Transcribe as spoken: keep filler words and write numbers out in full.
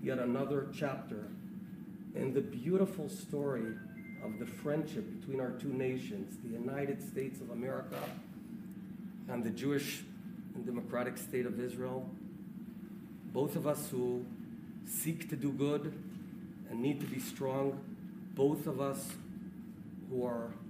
yet another chapter in the beautiful story of the friendship between our two nations, the United States of America and the Jewish and democratic state of Israel. Both of us who seek to do good and need to be strong. Both of us who are